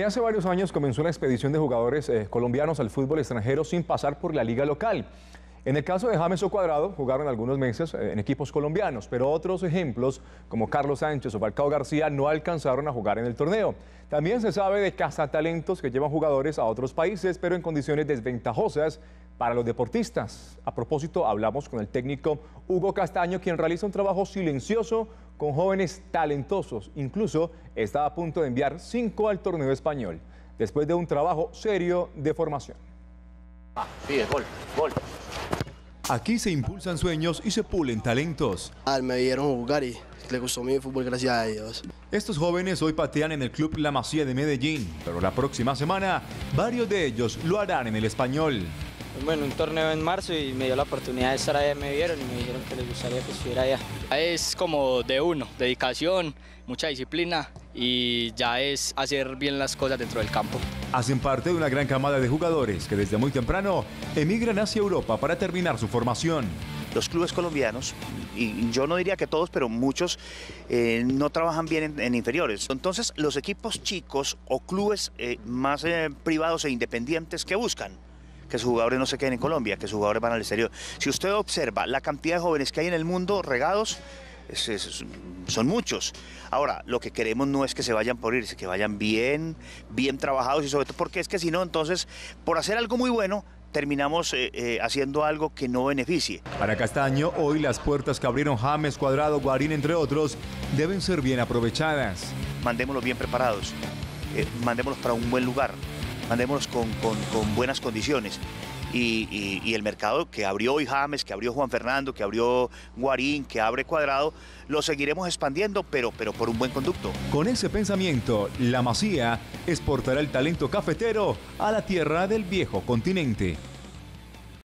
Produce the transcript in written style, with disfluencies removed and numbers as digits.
hace varios años comenzó una expedición de jugadores colombianos al fútbol extranjero sin pasar por la liga local. En el caso de James Cuadrado, jugaron algunos meses en equipos colombianos, pero otros ejemplos, como Carlos Sánchez o Falcao García, no alcanzaron a jugar en el torneo. También se sabe de cazatalentos que llevan jugadores a otros países, pero en condiciones desventajosas para los deportistas. A propósito, hablamos con el técnico Hugo Castaño, quien realiza un trabajo silencioso con jóvenes talentosos. Incluso está a punto de enviar 5 al torneo español, después de un trabajo serio de formación. Sí, gol, gol. Aquí se impulsan sueños y se pulen talentos. Me vieron jugar y le gustó mi fútbol, gracias a Dios. Estos jóvenes hoy patean en el club La Masía de Medellín, pero la próxima semana varios de ellos lo harán en el español. Bueno, un torneo en marzo y me dio la oportunidad de estar allá, me vieron y me dijeron que les gustaría que estuviera allá. Es como de uno, dedicación, mucha disciplina y ya es hacer bien las cosas dentro del campo. Hacen parte de una gran camada de jugadores que desde muy temprano emigran hacia Europa para terminar su formación. Los clubes colombianos, y yo no diría que todos, pero muchos, no trabajan bien en inferiores. Entonces, los equipos chicos o clubes más privados e independientes, ¿qué buscan? Que sus jugadores no se queden en Colombia, que sus jugadores van al exterior. Si usted observa la cantidad de jóvenes que hay en el mundo regados, son muchos. Ahora, lo que queremos no es que se vayan por irse, que vayan bien trabajados, y sobre todo porque es que si no, entonces, por hacer algo muy bueno, terminamos haciendo algo que no beneficie. Para Castaño, hoy las puertas que abrieron James, Cuadrado, Guarín, entre otros, deben ser bien aprovechadas. Mandémoslos bien preparados, mandémoslos para un buen lugar, mandémoslos con buenas condiciones. Y el mercado que abrió hoy James, que abrió Juan Fernando, que abrió Guarín, que abre Cuadrado, lo seguiremos expandiendo, pero por un buen conducto. Con ese pensamiento, La Masía exportará el talento cafetero a la tierra del viejo continente.